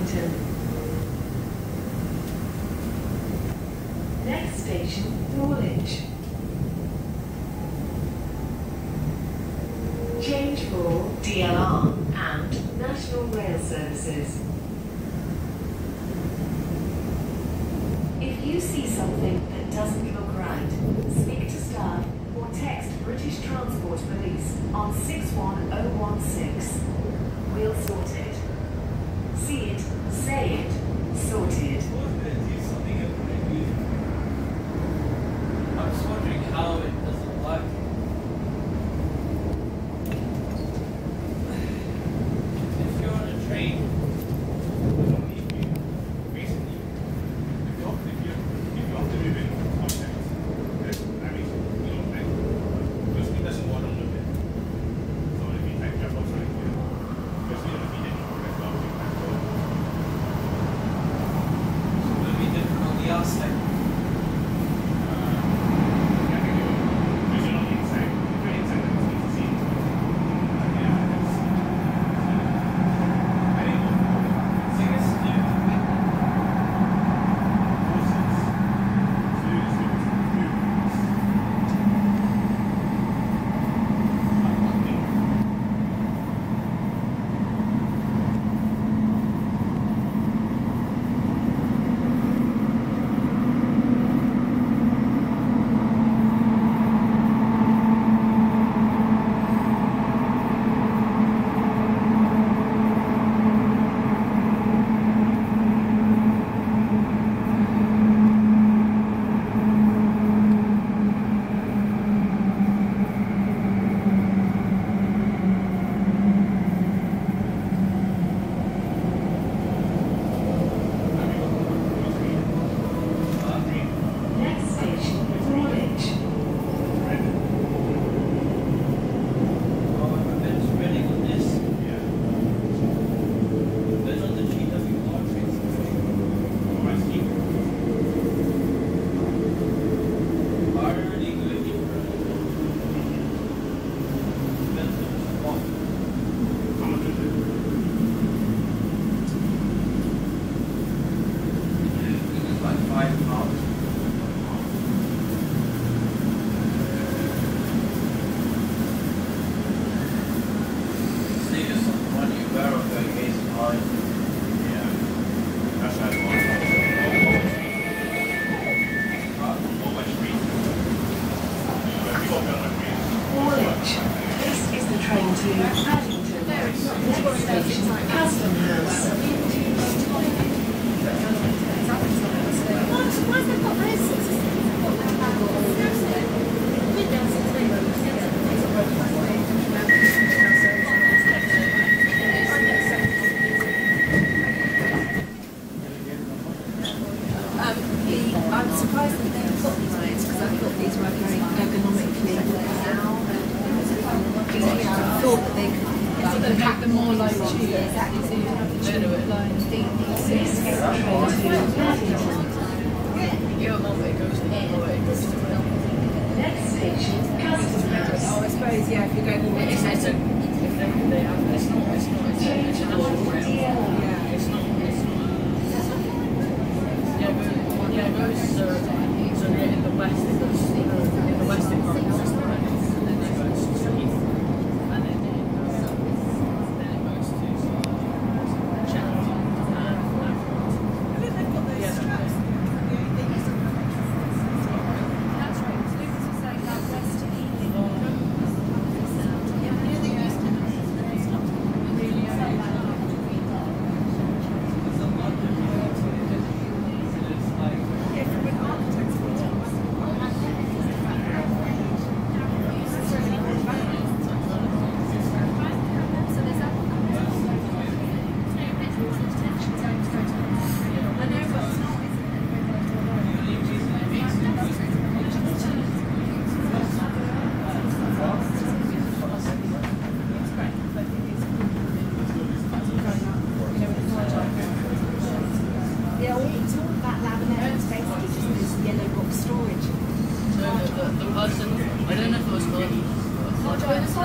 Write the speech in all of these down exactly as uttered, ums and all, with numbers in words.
Paddington. Next station, Woolwich. Change for D L R and National Rail Services. If you see something that doesn't look right, speak to staff or text British Transport Police on six one oh one six. We'll sort it. See it, say it, sorted. I was wondering how it doesn't work. If you're on a train, basically, if you have to, if you if you have to move in context, then I mean, you know, like, because it doesn't want to move it. So if you type jump outside here, because you don't need any context, so it'll be different on the outside.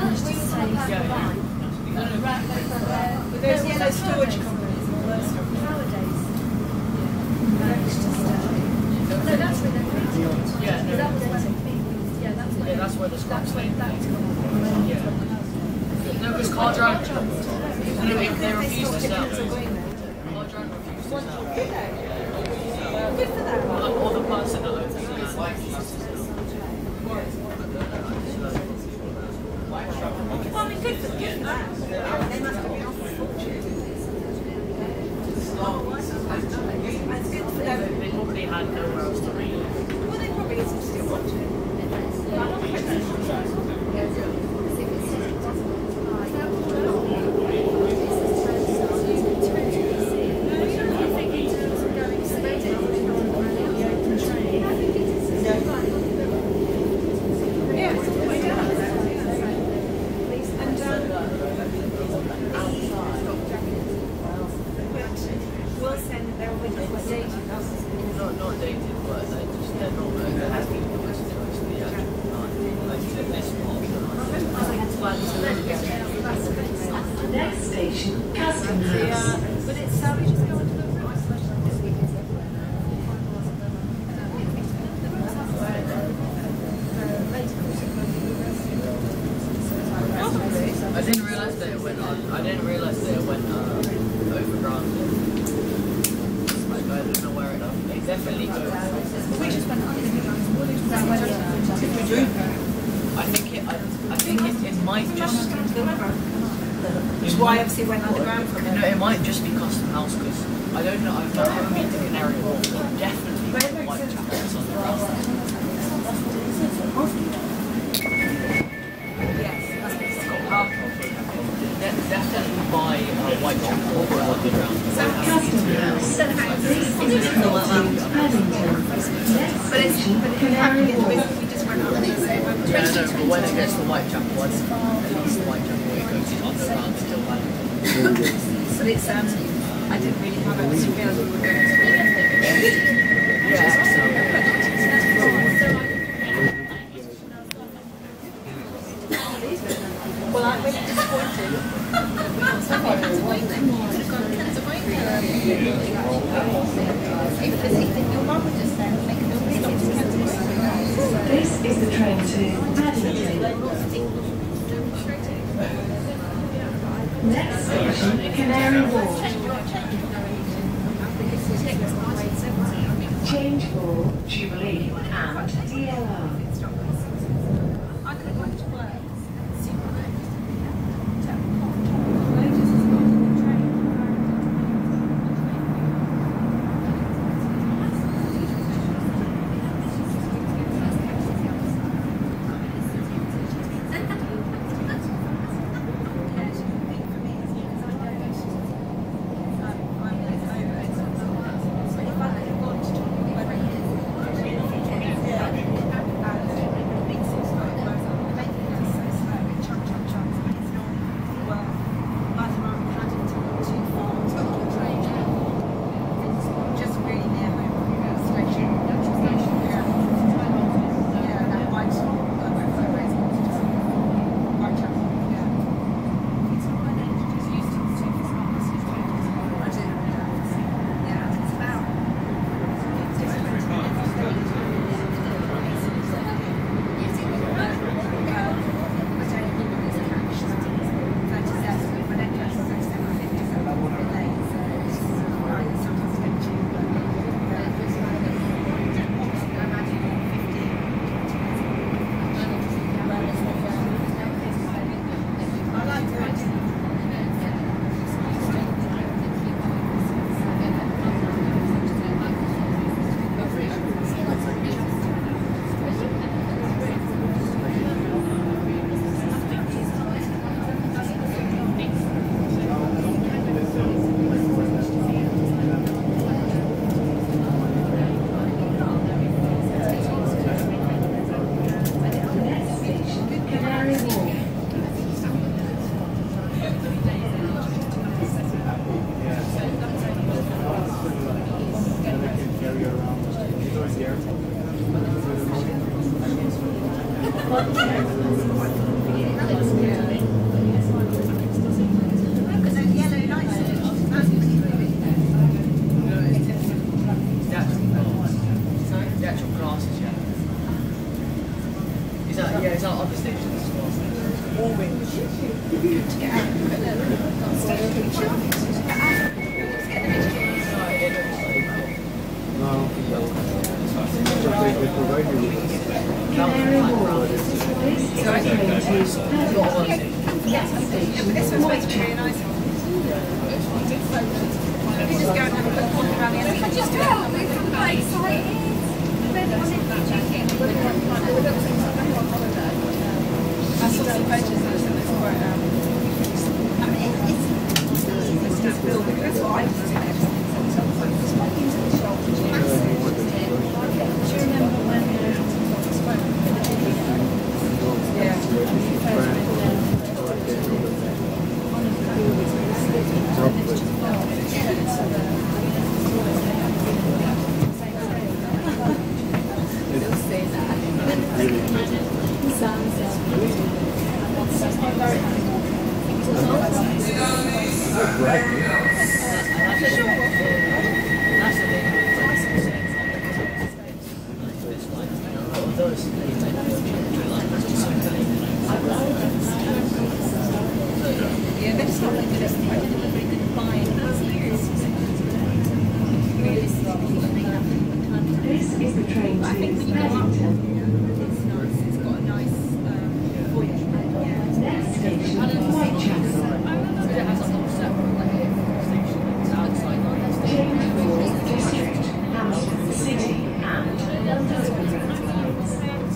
There's yellow storage companies and all those stuff. that's where the scraps lane. Yeah. No, because car drive, no, they, they refuse to sell. Car drive refused to sell. Like, all the person that owns it is like, Well, I mean, good for them. They must have been off a fortune. That's good for them. they probably had nowhere else to read. Well, they probably still watch it. Not, not dated, but like, just they're not like, there has been much to the actual night. Like, this part. Next station, Custom House. But it's um, we just go into the room. I didn't realise that it went on. I didn't realise that it went uh, overground. Like, I don't know where it is. It definitely goes. We just went on. I think it. I, I think it, it might just. Which is why obviously it went underground from No, it. it might just be Custom House because I don't know. I've not ever been to Canary Wharf. But definitely got Whitechapel that's underground. Yes. De- definitely buy uh, Whitechapel or underground. Custom House. Paddington. Next But it's station, but it Canary happened. We Wharf. just went on it. So Yeah, no, but when it gets to Whitechapel, it's at least Whitechapel. It goes underground until Paddington. But it's um, I didn't really have it. I didn't realise we were going to. Yeah, so. Well, I'm really disappointed. Your mum would just say, make a little stop to Canterbury. This is the train to Paddington. Next station, Canary Wharf. Change for Jubilee and D L R. I could go to work. at, yeah, it's out on the stations. Orange. To get out. But no, not station. Get out. Let's get the mixture. No. They provide you with Canary Wharf. This Sorry? train to Paddington. Yes, Next station, but this one's supposed to be really Whitechapel. nice. Let me just go and have a quick walk around the other side. Just go. We've come quite excited. I saw some photos of this and it's quite, um, I mean, it, it's, it's just building. That's what I was saying. It's like it's like into the shop. Do you remember when uh, spoke with the video? Yeah. Yeah, they're just not like this. I didn't really good buy This is the train to Paddington. It's nice. It's got a nice um, voyage. Next station, Whitechapel. Change Wharf District, Hamilton City and London Overground lines.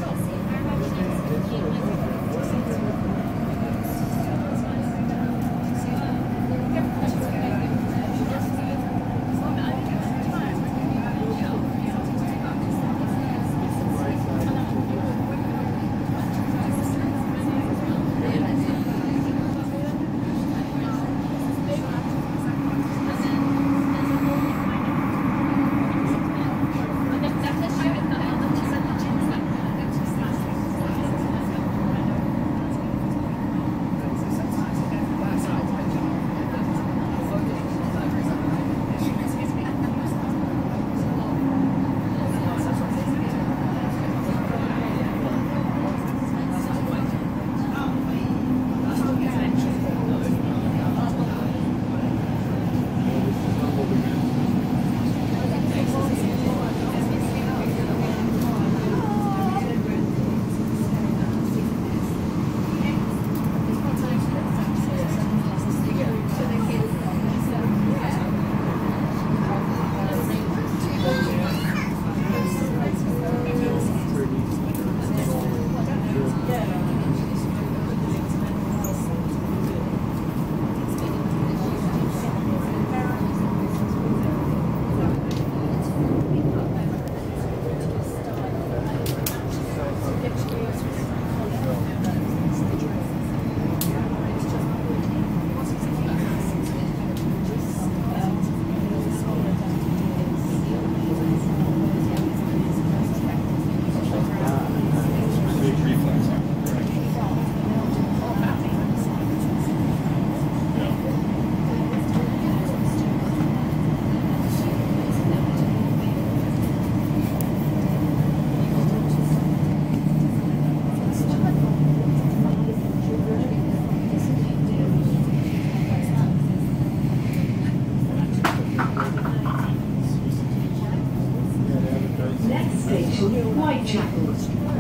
Next station, Whitechapel.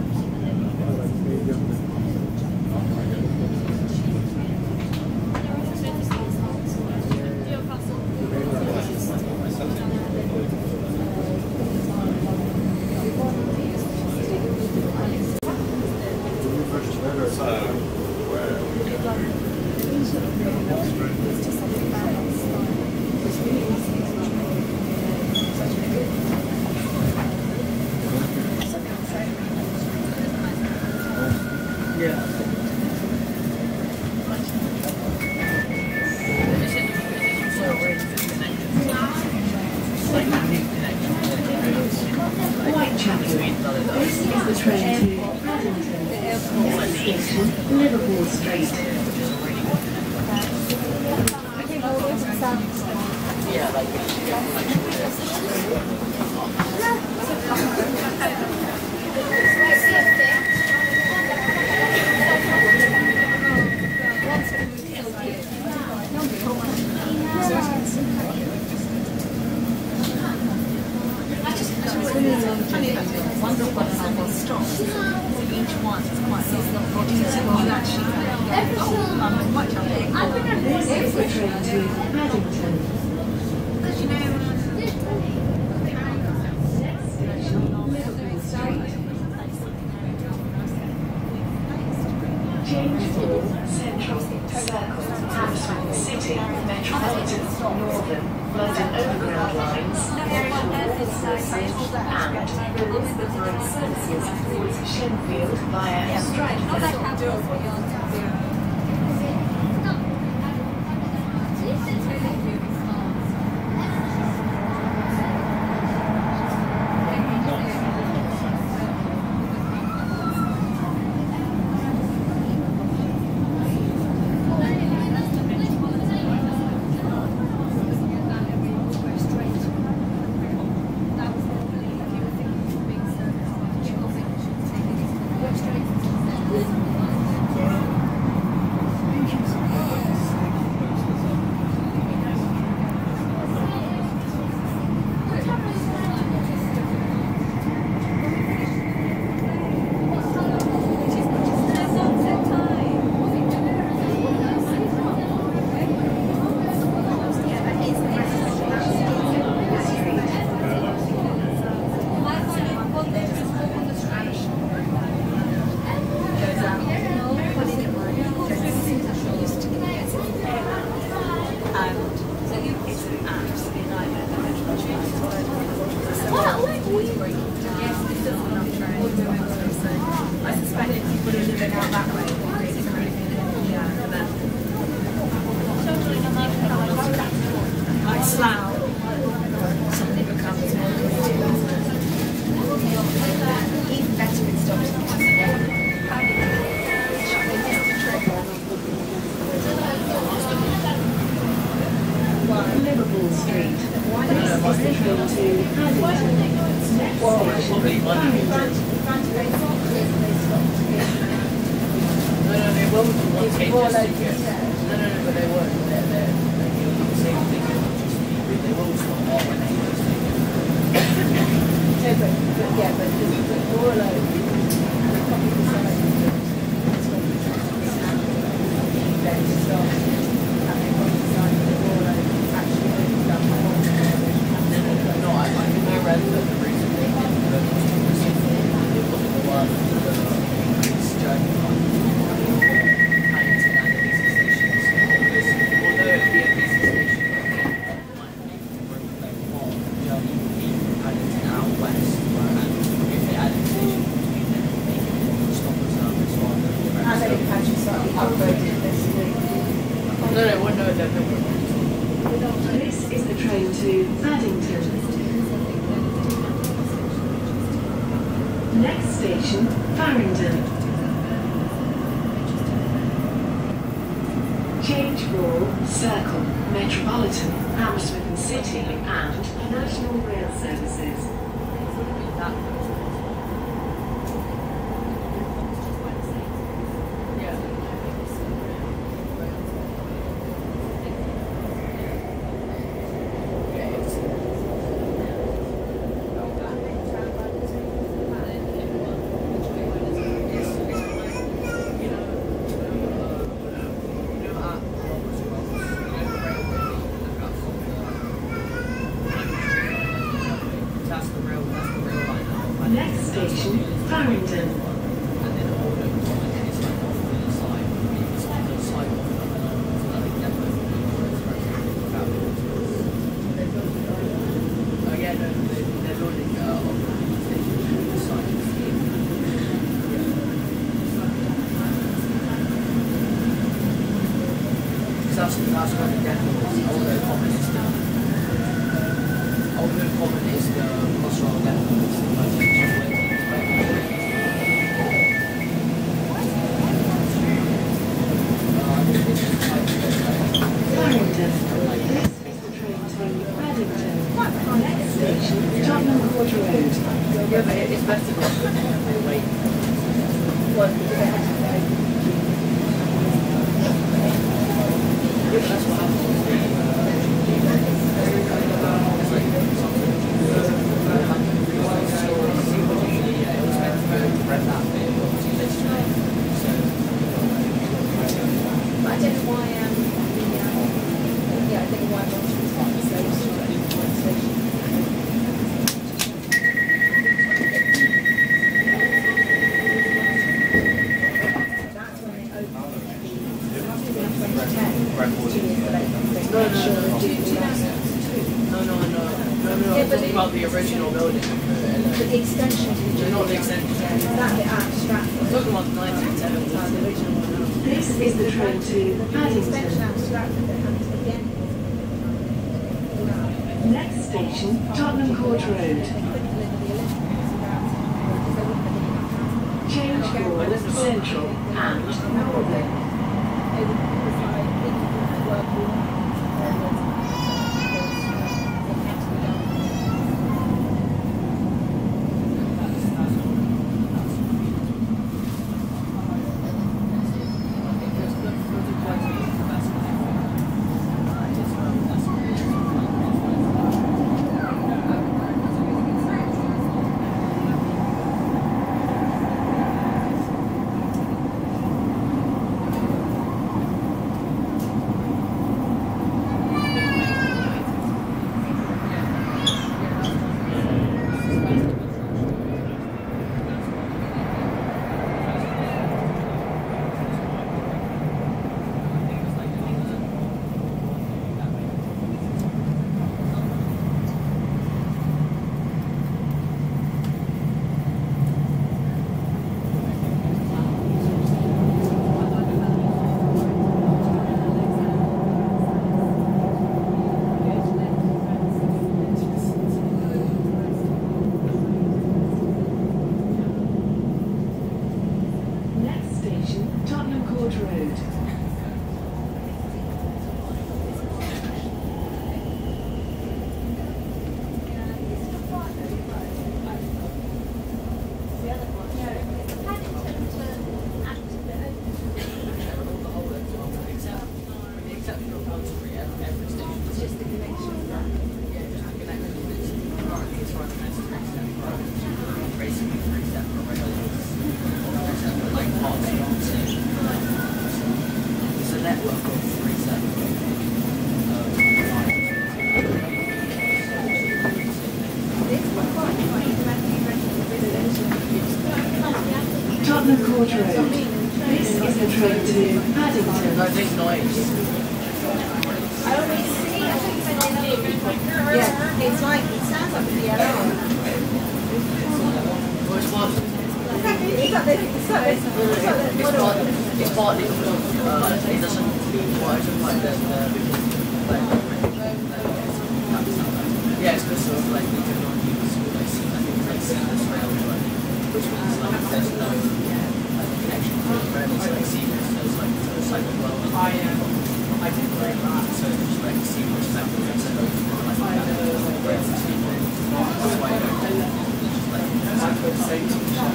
Whitechapel. This is the train to Paddington. Next station, Liverpool Street. Yeah, like, well, actually, oh, I'm much happier. This is the train to Paddington. Because you know, Next station, Liverpool Street. James Hall, Central, Circle, Hammersmith City, Metropolitan, Northern, London Overground lines, National Services, and Elizabeth Line services towards Shenfield via Stratford. Liverpool Street. This is the train to Paddington. Next station, Paddington. No, no, they won't. Okay, just yes. No, no, no, but they won't. They're, they're, they're doing the same thing. They won't just be, they won't stop all when they just take it. Yeah, but, but yeah, but the more like the copy design, then start having copy design, the more like actually opens up the whole. No, I, I think I read that the reason they did the it wasn't the one the increased journey time Paddington and the busy stations. Because although it would be a busy station, it might be like more journey between Paddington out west, and if they added a station between them, they could stop the service or the And then it actually started upgrading this week. No, no, well, no, they're not. This is the train to Paddington. Next station, Farringdon. Change Hall, Circle, Metropolitan, Hammersmith City, and National Rail Services. Next station, Farringdon. That's, that's what the depot is. Although common is the although common is the Crossrail depot. It's the most Farringdon. This is the train to Paddington. Next station, Tottenham Court Road. yeah, but it's better than wait. Well, because they had to go. That's what happens. It's like something. about the original building. But the extension to the Not the extension. that bit out of Stratford. I'm talking about the nineteen seventies. The original one. This is the train to The extension Paddington. out of Stratford that happens again. Next station, Tottenham Court Road. Change for Central and Northern. Tottenham Court Road. This is the train to Paddington. No, this noise. I always see, I think it's an yeah, it's like, it sounds like a D L R. Well, it's what? It's like the, it's like the, it's like the, It's partly, it's partly because uh, it doesn't work like the, like, yeah, it's because sort of like we do not use like, I think like seamless rail, which means like there's no like, connection to the rail, it's like seamless, so it's like, so it's like well, I am, I did like that, so it's like seamless metal, so like that, like rail to seamless, that's why I don't do that, it's like, it's like the same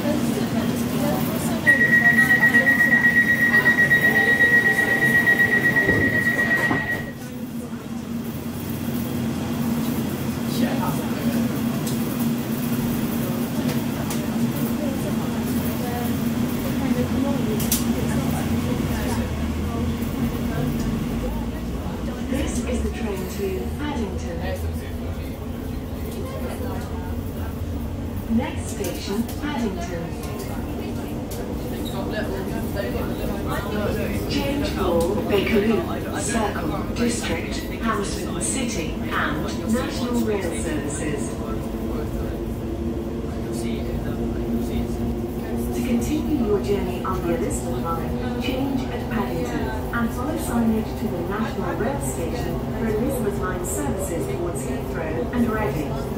This is the train to Paddington. Next station, Paddington. Change for Bakerloo, Circle, District, Hammersmith City and National Rail Services. To continue your journey on the Elizabeth line, change at Paddington and follow signage to the National Rail Station for Elizabeth line services towards Heathrow and Reading.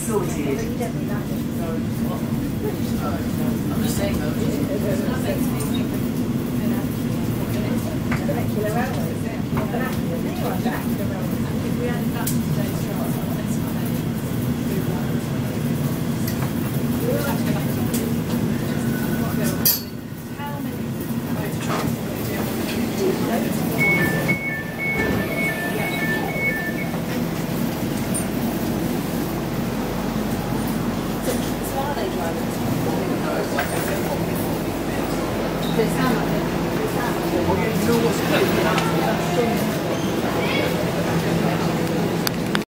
sorted. I'm just saying though. You know what's